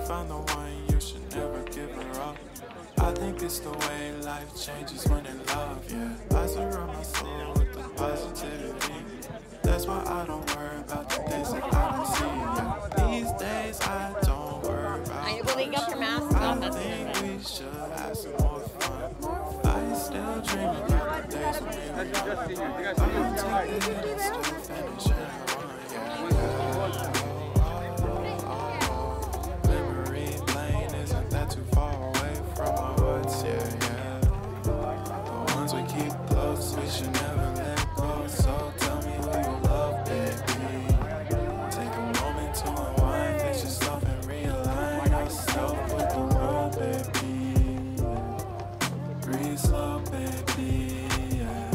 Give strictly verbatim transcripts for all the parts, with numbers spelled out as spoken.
found the one, you should never give her up. I think it's the way life changes when in love, yeah. I surround my soul with the positivity. That's why I don't worry about the things that I don't see, yeah. These days I don't worry about I believe up your mask. I think we should have some more fun. I still dream about the days when we were young. I'm gonna take the hit and still finish and run, yeah, yeah. Memory lane isn't that too far away from our hearts, yeah, yeah. The ones we keep close, we should never let go. So tell me who you love, baby. Take a moment to unwind, fix yourself and realign yourself with the world, baby. Breathe slow, baby, yeah.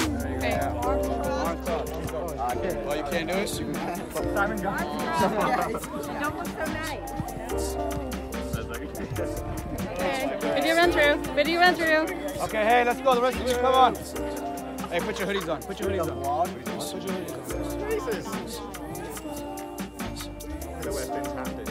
Well, you can't do it? Simon Johnson. You don't look so nice. Okay, video run through. Video run through. Okay, hey, let's go. The rest of you, come on. Hey, put your hoodies on. Put your hoodies on. Put your hoodies on. Jesus. The West End's happened.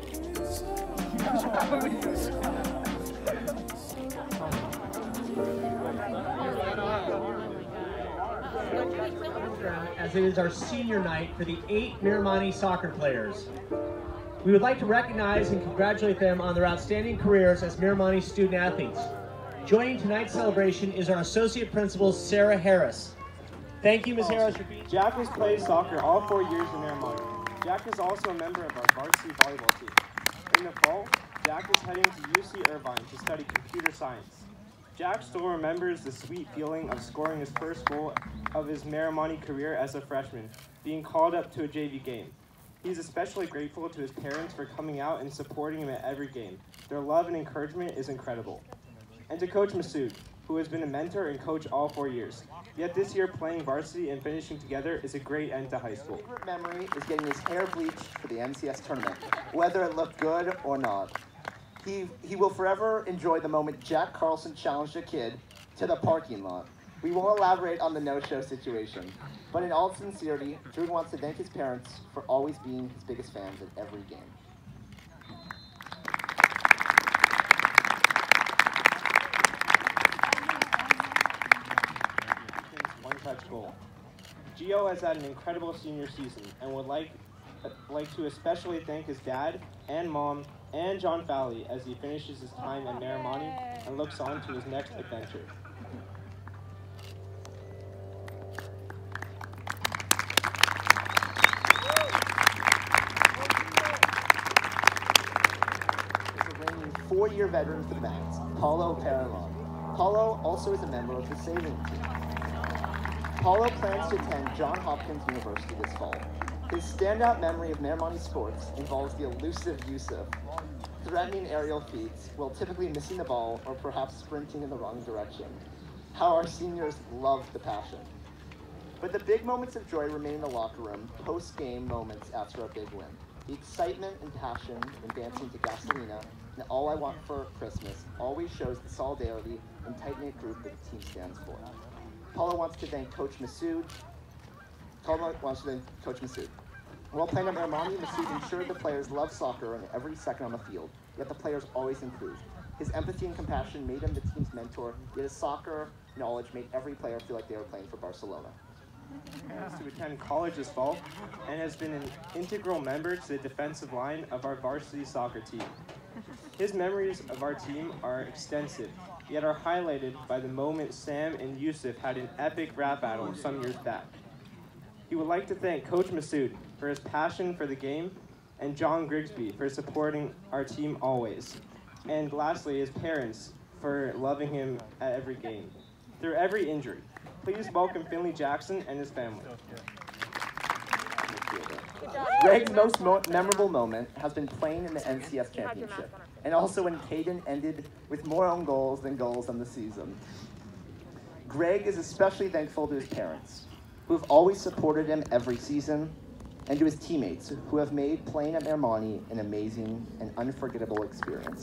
As it is our senior night for the eight Miramonte soccer players. We would like to recognize and congratulate them on their outstanding careers as Miramonte student athletes. Joining tonight's celebration is our Associate Principal, Sarah Harris. Thank you, Miz Harris, for being here. Jack has played soccer all four years in Miramonte. Jack is also a member of our varsity volleyball team. In the fall, Jack is heading to U C Irvine to study computer science. Jack still remembers the sweet feeling of scoring his first goal of his Miramonte career as a freshman, being called up to a J V game. He's especially grateful to his parents for coming out and supporting him at every game. Their love and encouragement is incredible. And to Coach Masood, who has been a mentor and coach all four years. Yet this year playing varsity and finishing together is a great end to high school. His favorite memory is getting his hair bleached for the M C S tournament, whether it looked good or not. He, he will forever enjoy the moment Jack Carlson challenged a kid to the parking lot. We won't elaborate on the no-show situation, but in all sincerity, Drew wants to thank his parents for always being his biggest fans at every game. One-touch goal. Gio has had an incredible senior season and would like, uh, like to especially thank his dad and mom and John Fowley as he finishes his time at Miramonte and looks on to his next adventure. Four-year veteran for the Mets, Paulo Perelon. Paulo also is a member of the sailing team. Paulo plans to attend Johns Hopkins University this fall. His standout memory of Miramonte sports involves the elusive Yusuf, threatening aerial feats while typically missing the ball or perhaps sprinting in the wrong direction. How our seniors love the passion. But the big moments of joy remain in the locker room, post-game moments after a big win. The excitement and passion in dancing to Gasolina and All I Want for Christmas always shows the solidarity and tight-knit group that the team stands for. Paula wants to thank Coach Masood. Paula wants to thank Coach Masood. While playing at Miramonte, Masood ensured the players loved soccer and every second on the field, yet the players always improved. His empathy and compassion made him the team's mentor, yet his soccer knowledge made every player feel like they were playing for Barcelona. Plans to attend college this fall and has been an integral member to the defensive line of our varsity soccer team. His memories of our team are extensive, yet are highlighted by the moment Sam and Yusuf had an epic rap battle some years back. He would like to thank Coach Masood for his passion for the game and John Grigsby for supporting our team always. And lastly, his parents for loving him at every game, through every injury. Please welcome Finley Jackson and his family. Greg's most mo memorable moment has been playing in the N C S Championship, and also when Caden ended with more own goals than goals on the season. Greg is especially thankful to his parents, who have always supported him every season, and to his teammates, who have made playing at Miramonte an amazing and unforgettable experience.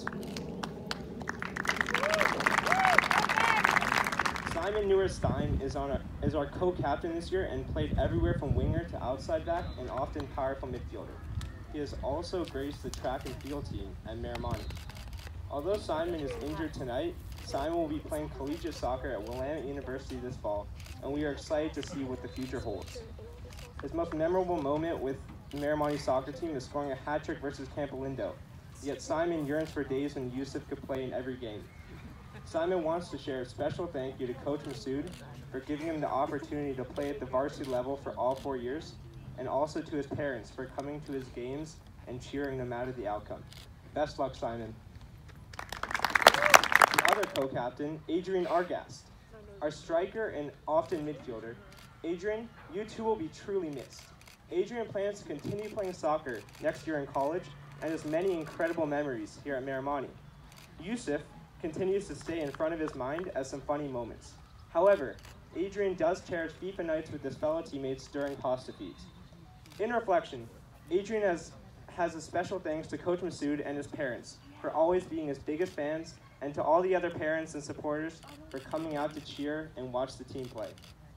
Simon Neuer-Stein is, on our, is our co-captain this year and played everywhere from winger to outside back and often powerful midfielder. he has also graced the track and field team at Miramonte. Although Simon is injured tonight, Simon will be playing collegiate soccer at Willamette University this fall, and we are excited to see what the future holds. His most memorable moment with the Miramonte soccer team is scoring a hat trick versus Camp Orinda, yet Simon yearns for days when Yusuf could play in every game. Simon wants to share a special thank you to Coach Masood for giving him the opportunity to play at the varsity level for all four years, and also to his parents for coming to his games and cheering no matter the outcome. Best luck, Simon. The other co-captain, Adrian Argast. Our striker and often midfielder. Adrian, you two will be truly missed. Adrian plans to continue playing soccer next year in college and has many incredible memories here at Miramonte. Yusuf continues to stay in front of his mind as some funny moments. However, Adrian does cherish FIFA nights with his fellow teammates during pasta feeds. In reflection, Adrian has, has a special thanks to Coach Masood and his parents for always being his biggest fans, and to all the other parents and supporters for coming out to cheer and watch the team play.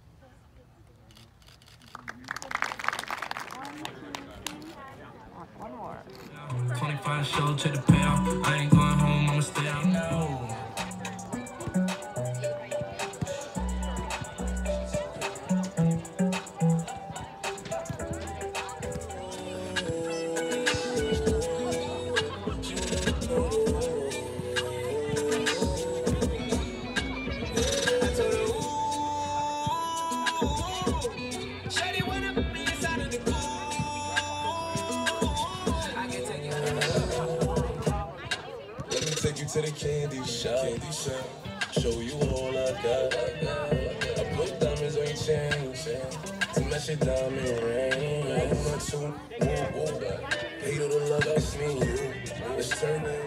One more. twenty-five show to the payoff. I ain't going home, I'ma stay out now. To the candy shop, candy shop, show you all I got. I put diamonds on your chain, to match your diamond ring. I'm not too woo woo, hate all the love I see you. It's turning.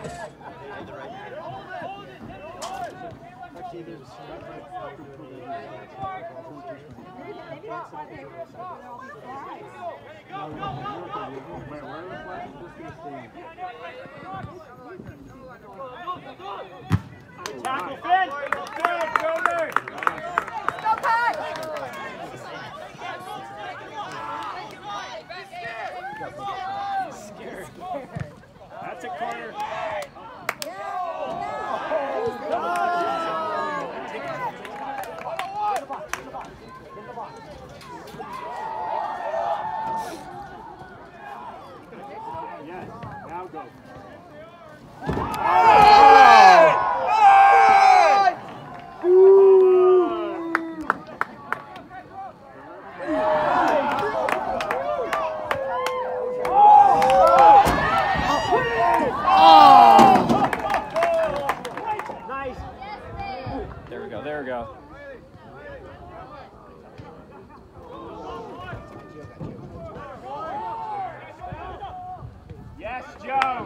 Tackle, Finn! Good, Golder! Go, Pat! He's scared. That's a corner. Yes, now go. There we go, there we go. Yes, Joe.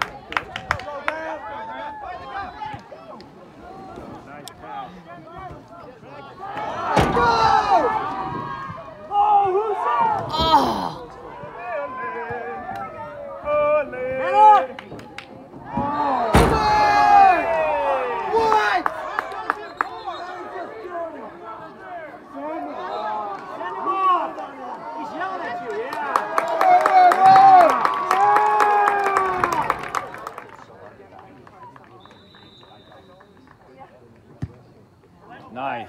Nice pass. Oh, who's that? Oh! Nice.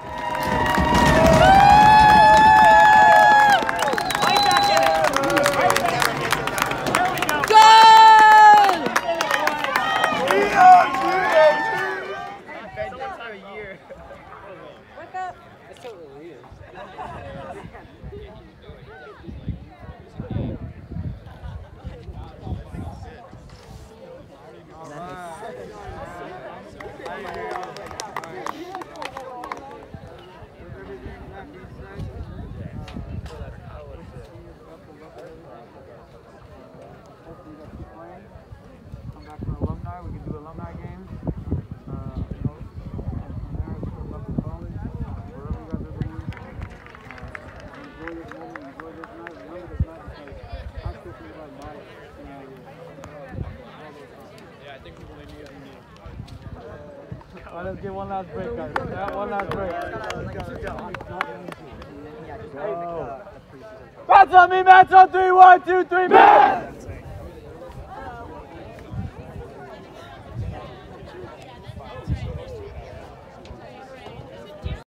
Come back from alumni, we can do alumni games. Uh, you know, and from there, let's go back to college, wherever you guys are going. Uh, enjoy this moment, enjoy this night, remember this night, because I still think about life. You know, Yeah, I think we really need it. all right, let's get one last break, guys. Yeah, one last break. Bats on me, Bats on three, one, two, three, Bats!